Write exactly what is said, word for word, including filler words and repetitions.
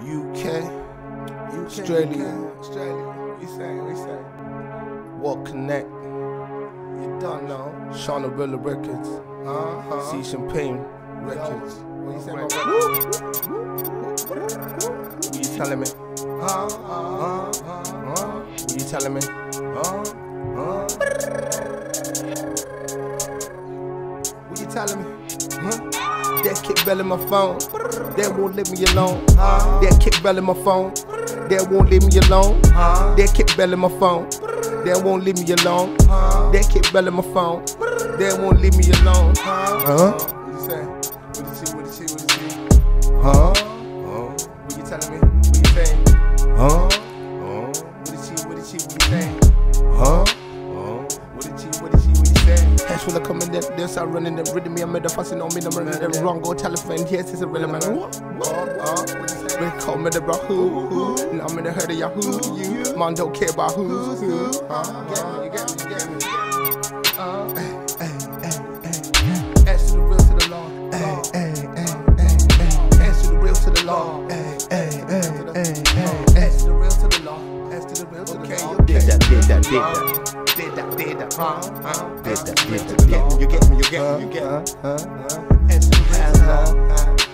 U K, Australia, Australia. We say, we say. What Connect? You don't know. Shona Rilla Records. Uh-huh. See Champagne Records. What you say, my brother? What you telling me? Uh, uh, uh, uh. What you telling me? Uh, uh. What you telling me? Huh? That kick bell in my phone, that won't leave me alone. Uh, That kick bell in my phone, that won't leave me alone. uh, That kick bell in my phone, that won't leave me alone. uh, That kick bell in my phone, that won't leave me alone. uh. Huh? What you say? What you see? What you see? What you see? Huh? Uh, what you telling me? What you saying? Huh? Uh, what you see? What you see? What you saying? Huh? Uh, what you see? What you see? What you saying? Cash will come in there, they start running them, reading me, I made a fussing on me, I'm running them wrong, go tell a friend, yes, it's a real man. What? Uh, uh, what you saying? They call me the bro, who, who, now I'm in the herd of y'all, who, you, man don't care about who's who. Uh, you get me? You get me? You get me? Uh, Hey, hey, hey, hey, ask to the real to the law. Hey, hey, hey, hey, hey, ask to the real to the law. Hey, hey, hey, hey, hey, ask to the real to the law. Ask to the real to the law. did that, did that, did that. Did that, did that, huh? Huh? Did that, did You get me? You get me? You get me? You get me? Uh, uh, uh, Ask to the real to the law.